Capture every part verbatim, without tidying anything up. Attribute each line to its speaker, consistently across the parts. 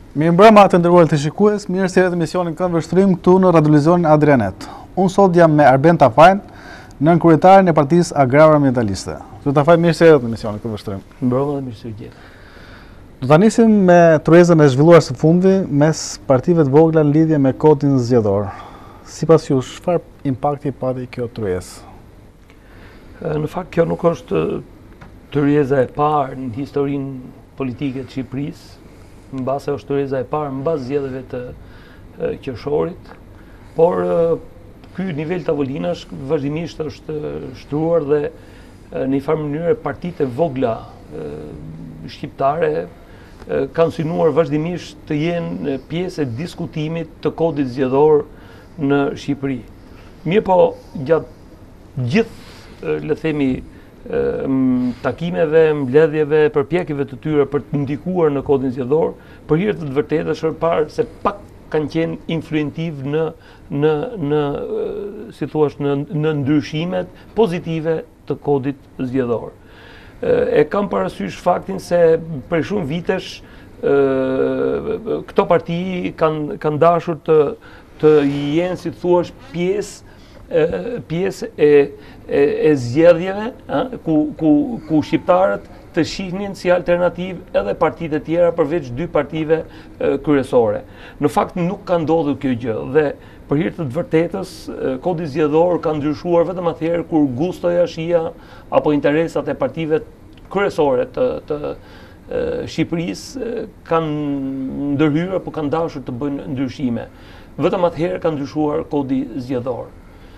Speaker 1: Mirë mbrëma të nderuar të shikues, mirë se erdhët në emisionin Këndveshtrim këtu në radiolizionin Adrianet. Unë sot jam me ARBEN TAFAJin, nën kryetarin e Partisë Agrare Ambientaliste. Zoti Tafaj, mirë se erdhët në emisionin Këndveshtrim.
Speaker 2: Mbrëma dhe mirë se u gjeta.
Speaker 1: Do ta nisim me tryezën e zhvilluar së fundi mes partive të vogla në lidhje me kodin zgjedhor. Sipas jush, çfarë impakti pati kjo tryezë?
Speaker 2: Në fakt kjo nuk është tryeza e parë në historinë politike të Shqipërisë. Mbase është tryeza e parë mbas zgjedhjeve të qershorit, por ky nivel tavolinash vazhdimisht është shtruar dhe në një farë mënyrë partitë e vogla shqiptare kanë synuar vazhdimisht të jenë pjesë e diskutimit të kodit zgjedhor në Shqipëri. Mirë po, gjatë gjithë, le themi, takimeve, mbledhjeve, përpjekjeve të tyre për të ndikuar në kodin zgjedhor, për hir të të vërtetë është parë se pak kanë qenë influentiv në në në si thua në në ndryshimet pozitive të kodit zgjedhor. E kam parasysh faktin se për shumë vitesh këto parti kanë kanë dashur të të jenë, si thua, pjesë pjesë e, e, e zgjedhjeve, ku, ku, ku shqiptarët të shihnin si alternativë edhe partitë e tjera përveç dy partive e, kryesore. Në fakt nuk ka ndodhur kjo gjë dhe për hir të të vërtetës, kodi zgjedhor ka ndryshuar vetëm atëherë kur gustoja, shija apo interesat e partive kryesore të, të e, Shqipërisë kanë ndërhyrë apo kanë dashur të bëjnë ndryshime. Vetëm atëherë ka ndryshuar kodi zgjedhor.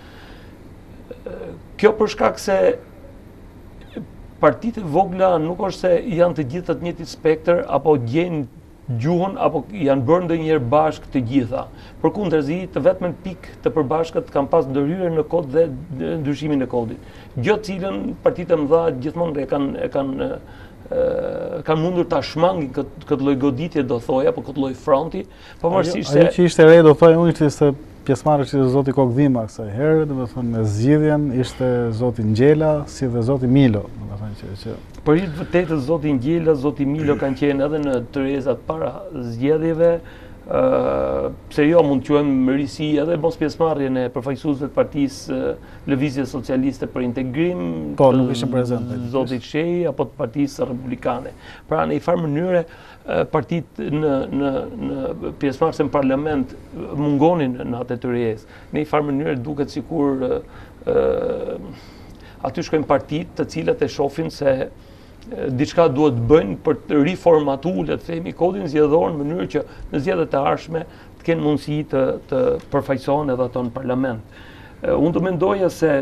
Speaker 2: Kjo për shkak se partitë vogla nuk është se janë të gjitha të njëjtit spektër apo gjejnë gjuhën apo janë bërë ndonjëherë bashkë të gjitha. Përkundërzi, të vetmen pikë të përbashkët kanë pas ndërhyrje në kod dhe ndryshimin e kodit. Gjë të cilën partitë e mëdha gjithmonë e kanë e kanë kanë mundur ta shmangin këtë këtë lloj goditje, do thoj, apo këtë lloj fronti, pavarësisht se
Speaker 1: ajo që ishte re, do thoj unë, ishte se pjesëmarrësi ishte zoti Kokdhima kësaj herë, do të thonë me zgjidhjen ishte zoti Ngjela si dhe zoti Milo, do të thonë që që
Speaker 2: për hir të vërtetës zoti Ngjela, zoti Milo kanë qenë edhe në tryezat para zgjedhjeve. Uh, pse jo, mund të quajmë risi edhe mos pjesëmarrjen e përfaqësuesve të Partisë Lëvizje Socialiste për Integrim,
Speaker 1: po, nuk ishte prezente,
Speaker 2: zotit Shehi apo të Partisë Republikane. Pra në një farë mënyre partitë në në në pjesëmarrëse në parlament mungonin në atë tryezë. Në një farë mënyre duket sikur uh, aty shkojnë partitë të cilat e shohin se diçka duhet bëjnë për të riformatuar, le të themi, kodin zgjedhor në mënyrë që në zgjedhjet e ardhshme të kenë mundësi të të përfaqësohen edhe ato në parlament. Unë do mendoja se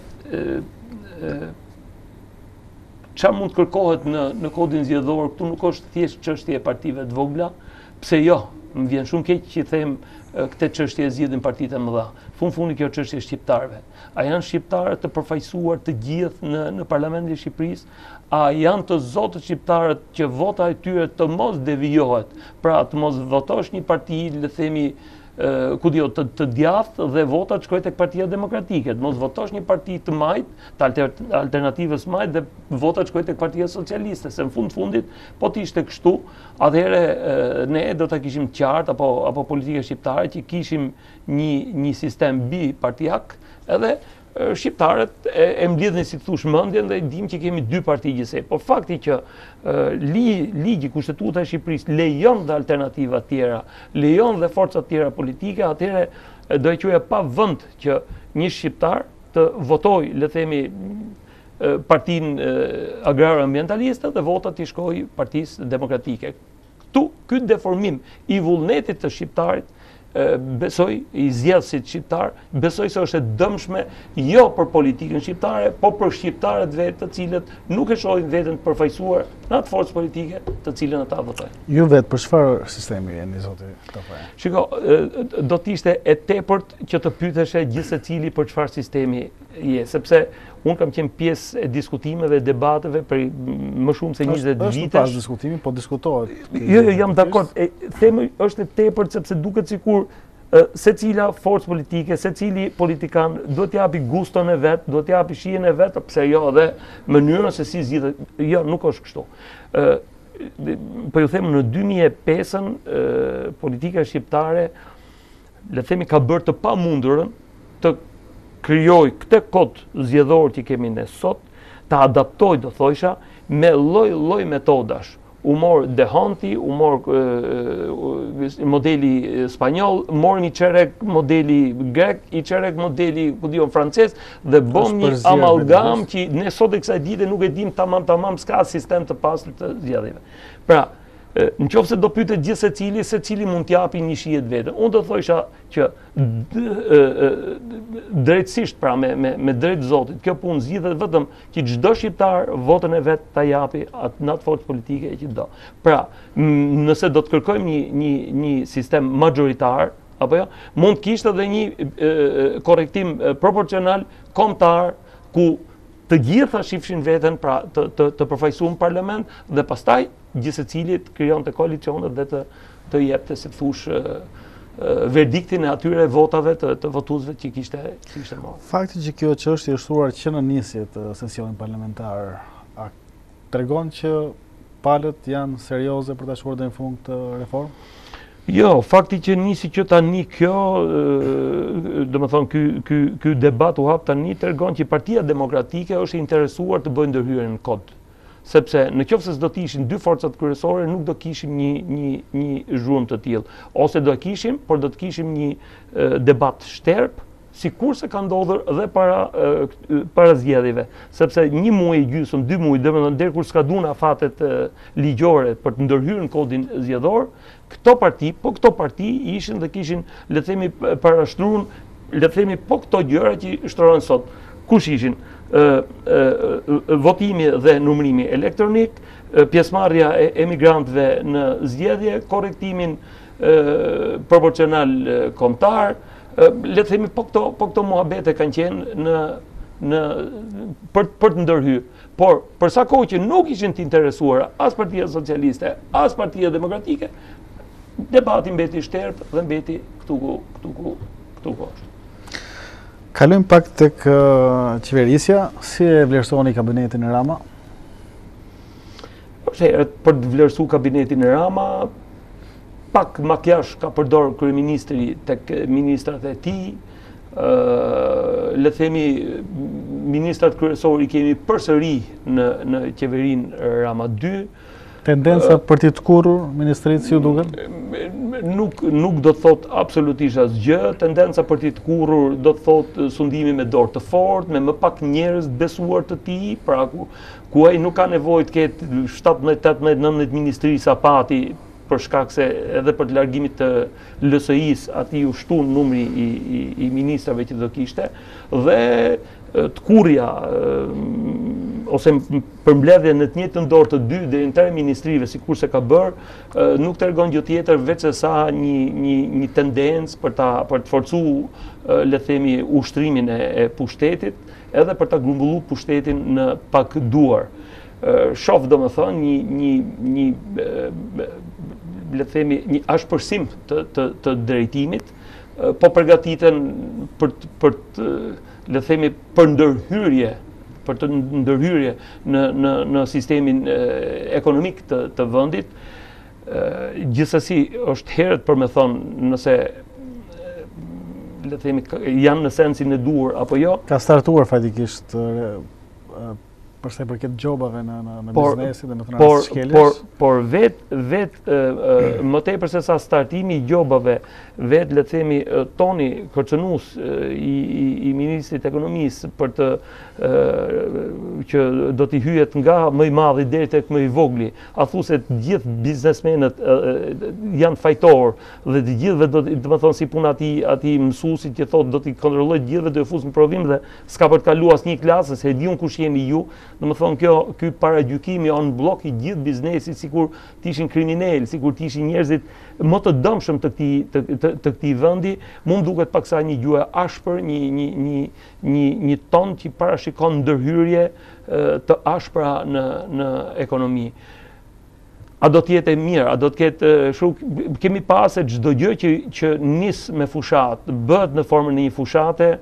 Speaker 2: çfarë mund të kërkohet në në kodin zgjedhor këtu nuk është thjesht çështje e partive të vogla, pse jo, më vjen shumë keq që i them këtë çështje e zgjidhin partitë e mëdha. Fund fundi kjo çështje e shqiptarëve. A janë shqiptarë të përfaqësuar të gjithë në në parlamentin e Shqipërisë? A janë të zotë shqiptarët që vota e tyre të mos devijohet, pra të mos votosh një parti, le themi, ku dio, të, të djathtë dhe vota të shkojnë tek Partia Demokratike, të mos votosh një parti të majt, të alter, alternativës majt dhe vota të shkojnë tek Partia Socialiste, se në fund fundit, po të ishte kështu, atëherë ne do ta kishim qartë apo apo politika shqiptare që kishim një një sistem bipartiak, edhe shqiptarët e, e mbledhin si thush mendjen dhe dim që kemi dy parti gjithsej. Por fakti që li, ligji, kushtetuta e Shqipërisë lejon dhe alternativa të tjera, lejon dhe forca të tjera politike, atëherë do e quaja pa vend që një shqiptar të votojë, le themi, Partinë Agrare Ambientaliste dhe votat i shkojë Partisë Demokratike. Këtu ky deformim i vullnetit të shqiptarit besoj, i zgjedhësit shqiptar, besoj se është e dëmshme jo për politikën shqiptare, po për shqiptarët vetë të cilët nuk e shohin veten të përfaqësuar në atë forcë politike të cilën ata votojnë.
Speaker 1: Ju vetë për çfarë sistemi jeni, zoti Tafaj?
Speaker 2: Shiko, do të ishte e tepërt që të pyeteshe gjithë secili për çfarë sistemi je, sepse unë kam qenë pjesë e diskutimeve, debateve për më shumë se njëzet vitesh.
Speaker 1: Është pas diskutimi, po diskutohet.
Speaker 2: Jo, jo, jam dakord. Themi është e tepërt sepse duket sikur secila forcë politike, secili politikan do t'japi guston e vet, do t'japi shijen e vet, pse jo, dhe mënyrën se si zgjidhet. Jo, nuk është kështu. po ju them në dy mijë e pesën politika shqiptare, le themi, ka bërë të pamundurën të krijoj këtë kod zgjedhor që kemi ne sot, të adaptoj, do thojsha, me lloj-lloj metodash. U mor Dehanti, u mor modeli spanjoll, morëm i çerek modeli grek, i çerek modeli ku diun francez dhe bëm një amalgam që ne sot e kësaj dite nuk e dim tamam tamam s'ka sistem të pastër të zgjedhjeve. Pra, në qoftë se do pyetet gjithë secili, secili mund t'japi një shihet vetëm. Unë do thojsha që drejtësisht, pra me, me, me drejt Zotit, kjo punë zgjidhet vetëm që çdo shqiptar votën e vet ta japi atë në atë forcë politike që do. Pra, nëse do të kërkojmë një, një, një sistem majoritar, apo jo, mund të kishte edhe një e, korrektim proporcional kombëtar ku të gjitha shifshin veten, pra të, të, të përfaqësuar në parlament dhe pastaj gjithë secili të krijonte koalicionet dhe të, të jepte, si thush, verdiktin e atyre votave të, të votuesve që kishte, kishte marrë.
Speaker 1: Fakti që kjo çështje është shtruar që në nisje të sesionit parlamentar, a tregon që palët janë serioze për ta shkuar deri në fund këtë reformë?
Speaker 2: Jo, fakti që nisi që tani kjo, do më thonë, ky, ky, ky debat u hap tani, tregon që Partia Demokratike është interesuar të bëjë ndërhyrjen në kod. Sepse në qoftë se s'do të ishin dy forcat kryesore, nuk do kishim një, një, një zhurmë të tillë. Ose do kishim, por do të kishim një e, debat shterp, sikur se ka ndodhur dhe para, e, para zgjedhjeve. Sepse një muaj e gjysmë, dy muaj, domethënë deri kur s'ka dhuna fatet e, ligjore për të ndërhyrë në kodin zgjedhor, këto parti, po këto parti ishin dhe kishin, le të themi, parashtruar, le të themi, po këto gjëra që shtrohen sot. Kush ishin? Uh, uh, votimi dhe numërimi elektronik, uh, pjesëmarrja e emigrantëve në zgjedhje, korrektimin uh, proporcional uh, kombëtar, uh, le të themi po këto po këto muhabete kanë qenë në në për për të ndërhyrë. Por për sa kohë që nuk ishin të interesuara as Partia Socialiste, as Partia Demokratike, debati mbeti i shterp dhe mbeti këtu ku këtu ku këtu ku është.
Speaker 1: Kalojmë pak tek uh, qeverisja, si e vlerësoni kabinetin e Rama?
Speaker 2: Për të vlerësuar kabinetin e Rama, pak makjazh ka përdor kryeministri tek ministrat e tij. Uh, le themi, ministrat kryesorë i kemi përsëri në në qeverinë Rama dy.
Speaker 1: Tendenca uh, për t'i të kurrur ministritë si ju duket?
Speaker 2: Nuk, nuk do të thot absolutisht asgjë, tendenca për t'i të kurrur do të thot sundimi me dorë të fortë, me më pak njerëz besuar të tij, pra ku, ku ai nuk ka nevojë të ketë shtatëmbëdhjetë, tetëmbëdhjetë, nëntëmbëdhjetë ministri sa pati, për shkak se edhe për të largimit të L S I-s ati u shtun numri i, i, i ministrave që do kishte, dhe të kurrja ose përmbledhje në të njëjtën dorë të dy deri në tre ministrive, sikur se ka bërë, nuk tregon gjë tjetër veç se sa një një një tendencë për ta për të forcuar, le të themi, ushtrimin e, e pushtetit, edhe për ta grumbulluar pushtetin në pak duar. Shoh domethënë një një një le të themi një ashpërsim të të, të drejtimit, po përgatiten për për të, le të themi, për ndërhyrje, për të ndërhyrje në në në sistemin e, ekonomik të të vendit. E, gjithsesi është herët për me thonë nëse le të themi janë në sensin e duhur apo jo.
Speaker 1: Ka startuar fatikisht përsa i përket gjobave në, në, në biznesit dhe më të nërës shkeljes?
Speaker 2: Por, por vet, vet e, e, më tepër se sa startimi i gjobave, vet, le të themi, toni kërcënues i, i, i Ministrit Ekonomisë për të e, që do t'i hyjet nga më i madhi deri tek më i vogli, a thu se të gjithë biznesmenët e, janë fajtor dhe të gjithëve do të më thonë si puna ati, ati mësuesit që thotë do t'i kontrolloj të gjithëve do i fusë në provim dhe s'ka për të kalu asnjë klasë, se e diun kush jeni ju. Në më thonë kjo, ky paragjykimi on blok i gjithë biznesit, sikur t'ishin kriminel, sikur t'ishin njerëzit më të dëmshëm të këtij të, të, të këtij vendi, mund duket paksa një gjuhë ashpër, një një një një një ton që parashikon ndërhyrje të ashpra në në ekonomi. A do të jetë e mirë, a do të ketë shuk, kemi pasë çdo gjë që që nis me fushat, bëhet në formën e një fushate,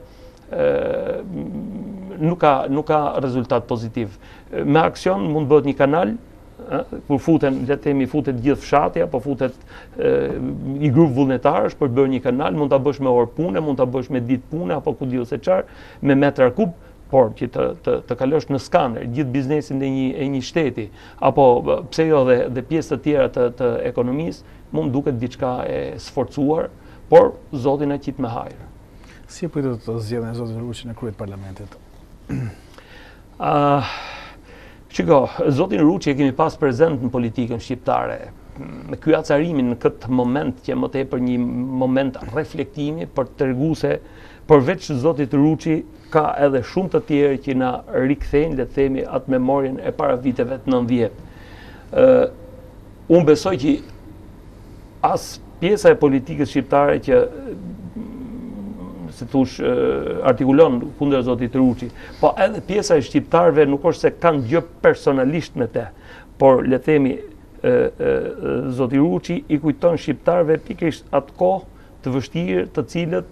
Speaker 2: nuk ka, nuk ka rezultat pozitiv. Me aksion mund bëhet një kanal, kur futen, le të themi, futet gjithë fshati apo futet i grup vullnetarësh për bërë një kanal, mund ta bësh me orë pune, mund ta bësh me ditë pune apo ku diu se çfarë, me metrar kub, por që të, të, të kalosh në skaner gjithë biznesin e një, e një shteti, apo pse jo dhe, dhe pjesë të tjera të, të ekonomisë, mund duket diçka e sforcuar, por Zoti na qit me hajër.
Speaker 1: Si e pritet të zgjedhjen e Zotit Ruçi në krye të parlamentit?
Speaker 2: Uh, Shiko, Zotin Ruçi e kemi pas prezent në politikën shqiptare. Me ky acarimin në këtë moment që më tepër një moment reflektimi për të treguar se përveç Zotit Ruçi ka edhe shumë të tjerë që na rikthejnë, le të themi, atë memorien e para viteve të nëntëdhjetë. Uh, unë besoj që as pjesa e politikës shqiptare që si thush, artikulon kundër Zotit Ruçi, po edhe pjesa e shqiptarëve nuk është se kanë gjë personalisht me te, por le themi Zoti Ruçi i kujton shqiptarëve pikërisht atë kohë të vështirë të cilët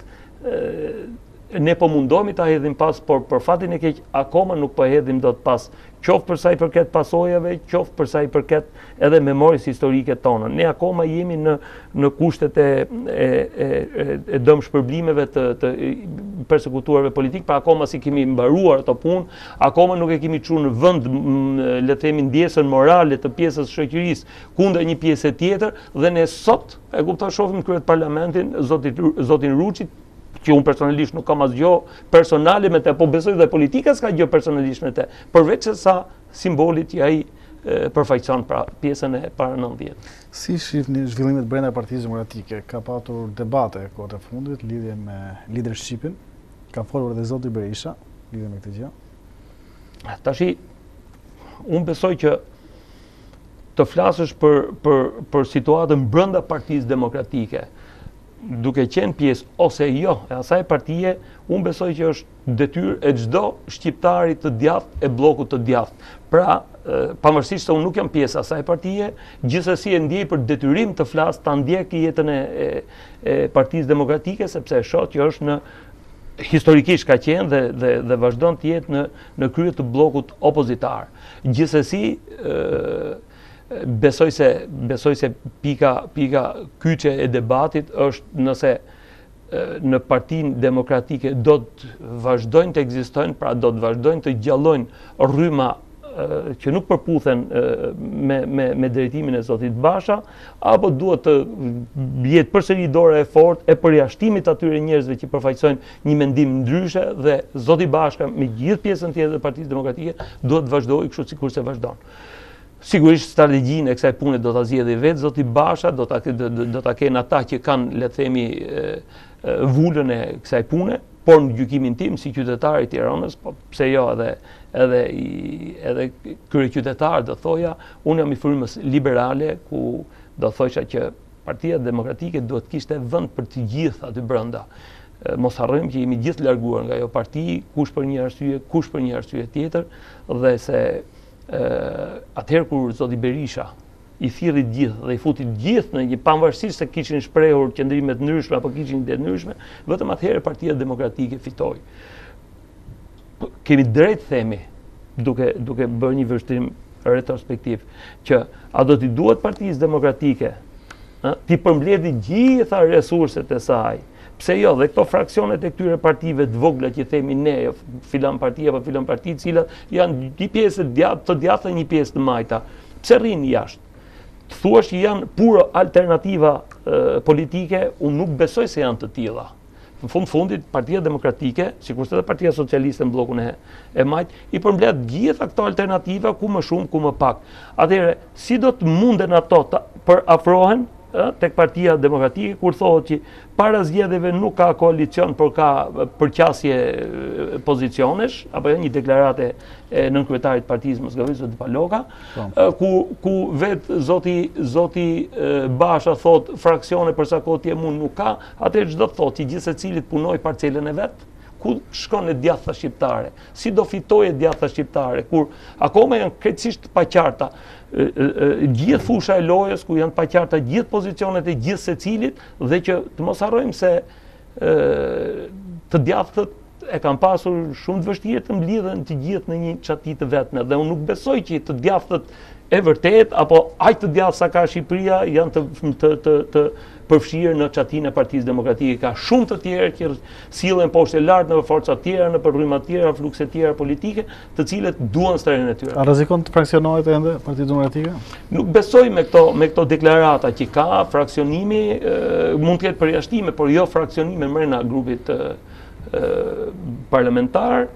Speaker 2: ne po mundohemi ta hedhim pas, por për fatin e keq akoma nuk po hedhim dot pas, qoftë për sa i përket pasojave, qoftë për sa i përket edhe memorisë historike tona. Ne akoma jemi në në kushtet e e, e, e dëmshpërblimeve të, të persekutuarve politik, pra akoma si kemi mbaruar ato punë, akoma nuk e kemi çuar në vend, le të themi, ndjesën morale të pjesës së shoqërisë kundër një pjese tjetër, dhe ne sot e kuptoj shohim në kryet parlamentin Zotin Zotin Ruçi, që unë personalisht nuk kam asgjë personale me te, po besoj dhe politika s'ka gjë personalisht me te, përveç se sa simbolit që ai përfaqëson pra pjesën e para nëntëdhjetë.
Speaker 1: Si shihni zhvillimet brenda Partisë Demokratike? Ka patur debate kohët e fundit lidhje me leadershipin, ka folur edhe zoti Berisha lidhje me këtë gjë.
Speaker 2: Tashi, unë besoj që të flasësh për për për situatën brenda Partisë Demokratike, duke qenë pjesë ose jo e asaj partie, unë besoj që është detyrë e çdo shqiptari të djathtë e bllokut të djathtë. Pra, pavarësisht se unë nuk jam pjesë asaj partie, gjithsesi e ndjej për detyrim të flas, ta ndjek jetën e, e, e Partisë Demokratike, sepse e shoh që është në historikisht ka qenë dhe dhe, dhe vazhdon të jetë në në krye të bllokut opozitar. Gjithsesi, ë Besoj se, besoj se pika, pika kyçe e debatit është nëse në Partinë Demokratike do të vazhdojnë të ekzistojnë, pra do të vazhdojnë të gjallojnë rryma që nuk përputhen me, me, me drejtimin e Zotit Basha, apo duhet të jetë përsëri dora e fortë e përjashtimit atyre njerëzve që përfaqësojnë një mendim ndryshe, dhe Zoti Bashka me gjithë pjesën tjetër e Partisë Demokratike duhet të vazhdojë kështu sikur se vazhdon. Sigurisht strategjinë e kësaj pune do ta zgjidhë vetë Zoti Basha, do ta do, do ta kenë ata që kanë, le të themi, vulën e kësaj pune, por në gjykimin tim si qytetar i Tiranës, po pse jo edhe edhe i edhe kryeqytetar do thoja, unë jam i frymës liberale, ku do thosha që Partia Demokratike duhet kishte vend për të gjithë aty brenda. Mos harrojmë që jemi gjithë larguar nga ajo parti, kush për një arsye, kush për një arsye tjetër, dhe se Uh, atëherë kur Zoti Berisha i thirrri gjithë dhe i futi gjithë në një, pavarësisht se kishin shprehur qëndrime të ndryshme apo kishin ide të ndryshme, vetëm atëherë Partia Demokratike fitoi. Kemi drejt themi, duke duke bërë një vështrim retrospektiv, që a do t'i duhet Partisë Demokratike t'i përmbledhë gjitha resurset e saj. Pse jo, dhe këto fraksionet e këtyre partive të vogla që themi ne, filan parti apo filan parti, të cilat janë një pjesë të djathtë dhe një pjesë të majta, pse rrinë jashtë? Të thuash që janë puro alternativa e, politike, unë nuk besoj se janë të tilla. Në fund fundit, Partia Demokratike, sikurse edhe Partia Socialiste në bllokun e, e majt, i përmbledh gjitha këto alternativa, ku më shumë, ku më pak. Atëherë, si do të munden ato të përafrohen tek Partia Demokratike, kur thohet që para zgjedhjeve nuk ka koalicion, por ka përqasje pozicionesh, apo një deklarate e nënkryetarit partisë, mos gaboj, zoti Paloka, ku ku vet zoti zoti Basha thot fraksione për sa kohë tje mund nuk ka, atëherë çdo të thotë që gjithë secilit punoi parcelën e vet, ku shkon e djathta shqiptare, si do fitojë djathta shqiptare, kur akoma janë krejtësisht të paqarta gjithë fusha e lojës, ku janë paqarta gjithë pozicionet e gjithë secilit, dhe që të mos harrojmë se të djathtët e kam pasur shumë të vështirë të mblidhen të gjithë në një çati të vetme dhe unë nuk besoj që të djathtët e vërtet apo aq të djathtë sa ka Shqipëria janë të të të, të përfshirë në çatinë e Partisë Demokratike. Ka shumë të tjerë që sillen poshtë e lartë në forca të tjera, në rrymë të tjera, flukse të tjera politike, të cilët duan stërën e tyre.
Speaker 1: A rrezikon të fraksionohet ende Partia Demokratike?
Speaker 2: Nuk besoj me këto me këto deklarata që ka fraksionimi, e, mund të ketë përjashtime, por jo fraksionime brenda grupit e, e, parlamentar.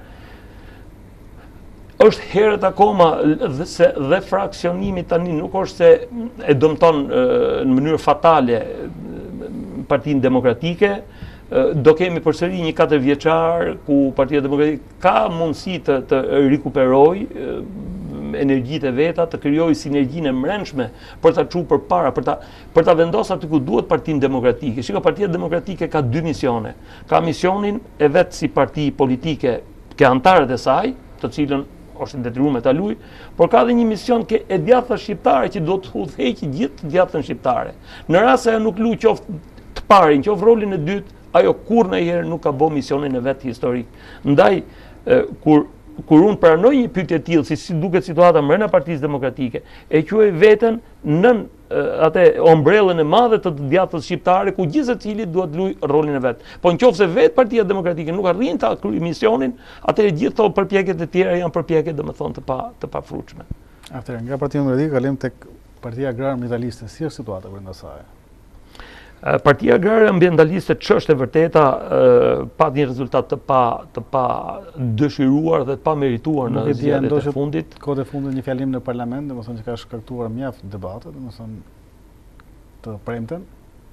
Speaker 2: Është herët akoma dhe, se, dhe fraksionimi tani nuk është se e dëmton e, në mënyrë fatale Partinë Demokratike. E, do kemi përsëri një katër vjeçar ku Partia Demokratike ka mundësi të, të rikuperojë energjitë e veta, të krijojë sinergjinë e mbrëmshme për ta çuar përpara, për ta për ta vendosur aty ku duhet Partinë Demokratike. Shiko, Partia Demokratike ka dy misione. Ka misionin e vet si parti politike ke antarët e saj, të cilën është detyruar me ta luajë, por ka edhe një mision ke e djaththa shqiptare që do të udhëheqë gjithë të djathtën shqiptare. Në rast se ajo nuk luaj qoftë të parin, qoftë rolin e dytë, ajo kurrë nuk ka bë misionin e vet historik. Ndaj kur kur unë pranoj një pyetje të tillë, si, si duket situata brenda Partisë Demokratike, e quaj veten nën atë ombrellën e madhe të të djathtës shqiptare, ku gjithë secili duhet luajë rolin e vet. Po nëse vetë Partia Demokratike nuk arrin ta kryejë misionin, atëherë gjithë këto përpjekjet e tjera janë përpjekje domethënë të pa të pafruajtshme.
Speaker 1: Atëherë nga Partia Demokratike kalim tek Partia Agrare Ambientaliste, si është situata brenda saj?
Speaker 2: Partia Agrare Ambientaliste ç'është e vërteta pa një rezultat të pa të pa dëshiruar dhe të pa merituar në zgjedhjet e fundit.
Speaker 1: Kohët e fundit një fjalim në parlament, domethënë që ka shkaktuar mjaft debate, domethënë të premten.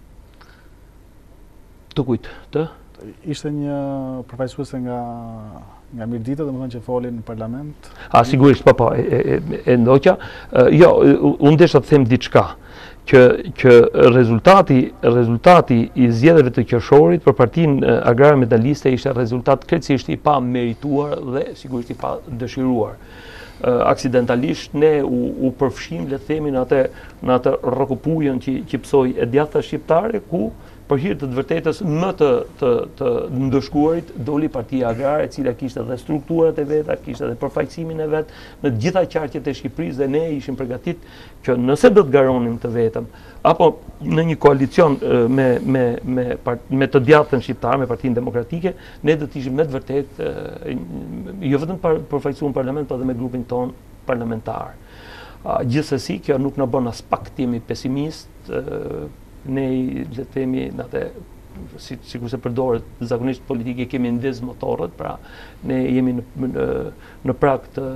Speaker 2: Të kujt? Të?
Speaker 1: Ishte një përfaqësuese nga nga Mirdita, domethënë që folin në parlament.
Speaker 2: A sigurisht po po, e, e, e ndoqa. Jo, unë desha të them diçka. Që, që rezultati, rezultati i zgjedhjeve të qershorit për Partinë Agrare Ambientaliste ishte rezultat krejtësisht i pa merituar dhe sigurisht i pa dëshiruar. Uh, aksidentalisht ne u, u përfshim, le të themi, në atë në atë rrokupujën që që psoi e djaththa shqiptare, ku për hir të të vërtetës më të të të ndëshkuarit doli Partia Agrare, e cila kishte edhe strukturat e veta, kishte edhe përfaqësimin e vet në të gjitha qarqet e Shqipërisë, dhe ne ishim përgatitur që nëse do të garonim të vetëm apo në një koalicion me me me me të djathtën shqiptar, me Partinë Demokratike, ne do të ishim me të vërtetë jo vetëm përfaqësuar në parlament, por edhe me grupin ton parlamentar. Gjithsesi, kjo nuk na bën as pak të jemi pesimist. Ne, le të themi, natë si sikur se përdoret zakonisht politike, kemi ndez motorët, pra ne jemi në në, në prag të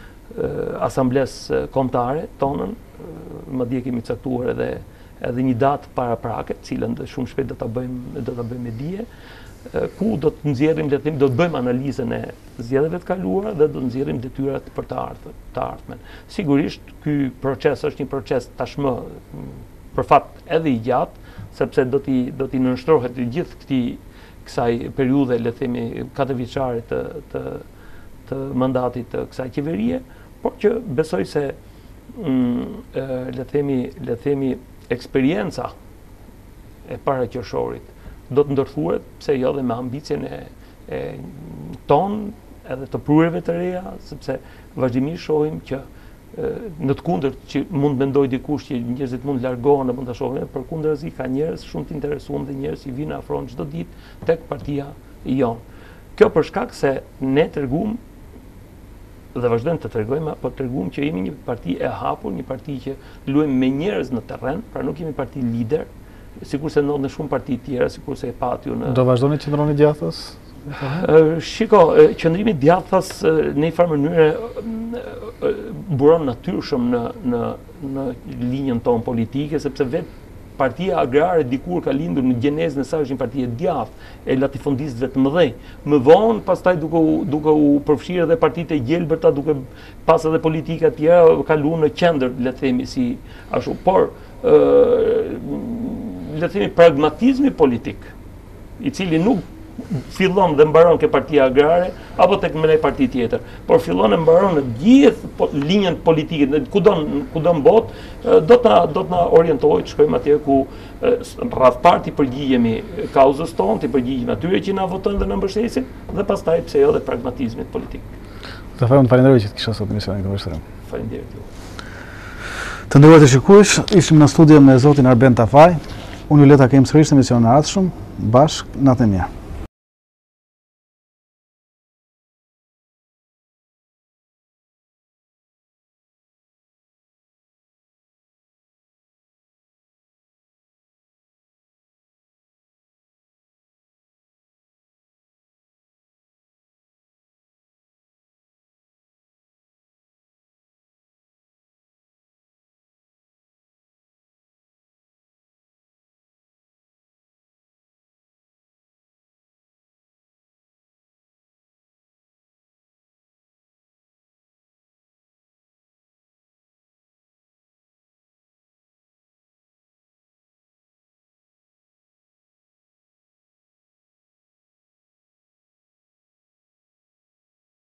Speaker 2: asamblesë kombëtare tonën, madje kemi caktuar edhe edhe një datë para prake, cilën shumë shpejt do ta bëjmë do ta bëjmë me dije, ku do të nxjerrim, le të themi, do të bëjmë analizën e zgjedhjeve të kaluara dhe do të nxjerrim detyrat për të ardhmen, të ardhmen. Sigurisht ky proces është një proces tashmë për fat edhe i gjatë, sepse do t'i do t'i nënshtrohet gjithë këtij kësaj periudhe, le të themi, katërvjeçare të të të mandatit të kësaj qeverie, por që besoj se mm, le të themi, le të themi eksperienca e para qershorit do të ndërthuret, pse jo, dhe me ambicien e, e ton edhe të prureve të reja, sepse vazhdimisht shohim që në të kundërt që mund mendoj dikush që njerëzit mund largohen apo ta shohin, përkundrazi ka njerëz shumë të interesuar dhe njerëz që vinë afron çdo ditë tek partia jon. Kjo për shkak se ne treguam dhe vazhdojmë të tregojmë, po treguam që jemi një parti e hapur, një parti që luajmë me njerëz në terren, pra nuk jemi parti lider, sikurse ndodhen në shumë parti tjera, sikurse e pati në.
Speaker 1: Do vazhdoni të qëndroni djathtës?
Speaker 2: Shiko, qëndrimi djathtës në një farë mënyrë buron natyrshëm në në në linjën tonë politike, sepse vetë Partia Agrare dikur ka lindur në gjenezën e saj është një parti e djathtë e latifondistëve të mëdhenj. Më vonë pastaj duke u duke u përfshirë edhe partitë e gjelbërta, duke pas edhe politika të tjera, kaluar në qendër, le të themi, si ashtu. Por ë le të themi pragmatizmi politik, i cili nuk fillon dhe mbaron ke partia agrare, apo tek me një parti tjetër. Por fillon e mbaron në gjithë po, linjën politike, në kudo kudo në botë, do të do të na orientojë të shkojmë atje ku rreth parti përgjigjemi kauzës tonë, të përgjigjemi atyre që na votojnë dhe na mbështesin, dhe pastaj pse jo dhe pragmatizmit politik.
Speaker 1: Të fajem, falenderoj që të kisha sot emisionin këndvështrim.
Speaker 2: Faleminderit ju.
Speaker 1: Të nderuar të shikues, ishim në studio me zotin Arben Tafaj. Unë ju le ta kem sërish në emisionin e ardhshëm, bashkë natë e mirë.